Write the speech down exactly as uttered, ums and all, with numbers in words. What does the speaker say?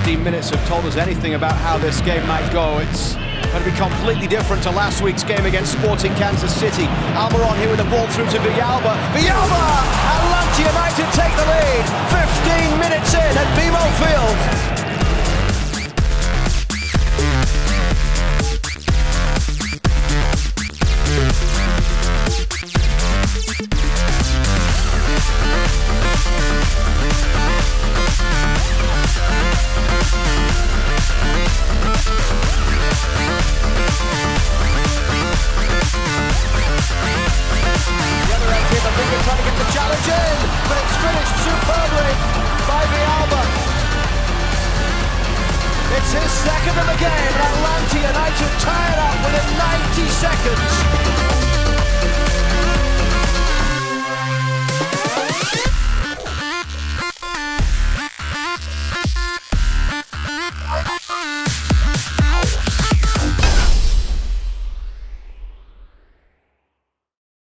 fifteen minutes have told us anything about how this game might go. It's going to be completely different to last week's game against Sporting Kansas City. Almiron here with the ball through to Villalba. Villalba! Atlanta United take the lead. fifteen minutes in at BMO Field. Trying to get the challenge in, but it's finished superbly by Villalba. It's his second of the game, and Atlanta United tie it up within ninety seconds.